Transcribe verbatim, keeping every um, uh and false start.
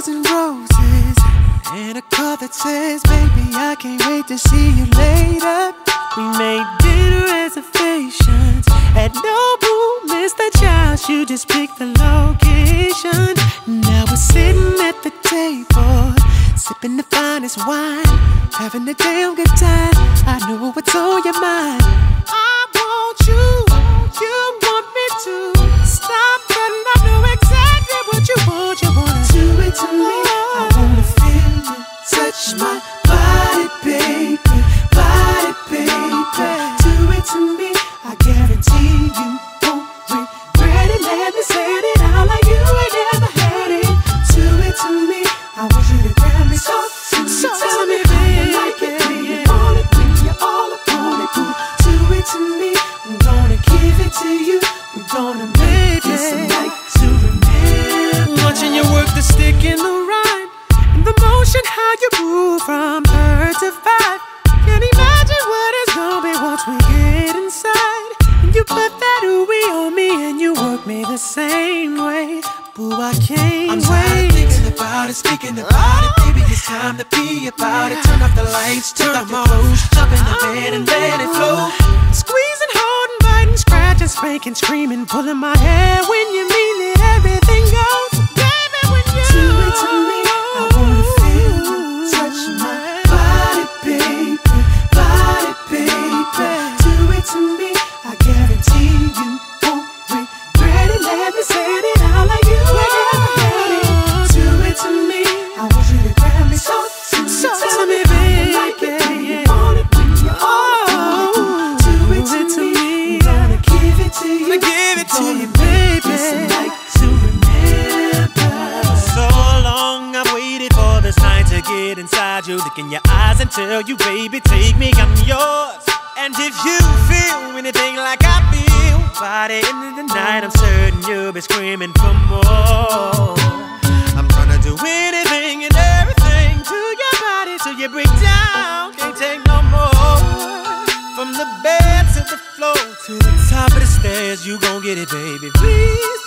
dozen roses and a card that says, baby, I can't wait to see you later. We made dinner reservations at Nobu, Mister Childs, you just picked the location. Now we're sitting at the table, sipping the finest wine, having a damn good time. I know what's on your mind. I want you, you want me to stop, but I know exactly what you want. You wanna do it to me. I wanna feel you touch my body, baby, body, baby. Do it to me. I guarantee you won't regret it. Let me say it out like you ain't never had it. Do it to me. I want you to grab me so, so, so tell me, baby, like it, when you want it, when you're all upon it. Do it to me. I'm gonna give it to you. We're gonna make this a night to remember. Watching you work the stick in the rhyme, and the motion how you move from third to five. Can't imagine what it's gonna be once we get inside. And you put that ooey on me, and you work me the same way. Boo, I can't I'm wait. tired of thinking about it, speaking about it. Baby, it's time to be about it. Turn off the lights, turn off your clothes, jump in the bed and let it flow. Squeezing, holding, biting, scratching, spanking, screaming, pulling my hair when you mean it. Everything goes, baby, when you do it to me. I wanna feel you touch my body, baby, body, baby. Do it to me. I guarantee you won't regret it. Let me say it out like you ain't never had it. Do it to me. I want you to grab me so, so, so tell me, baby, like it, when you want it, when you're all about it. Do it to me. I'm gonna give it to you. I'ma give it to you, baby. It's a night to remember. So long I've waited for this night to get inside you, look in your eyes and tell you, baby, take me, I'm yours. And if you feel anything like I feel, by the end of the night I'm certain you'll be screaming for more. I'm trying to do anything and everything to your body till you break down, can't take no more. From the bed to the floor to the top of the stairs, you gon' get it, baby, please.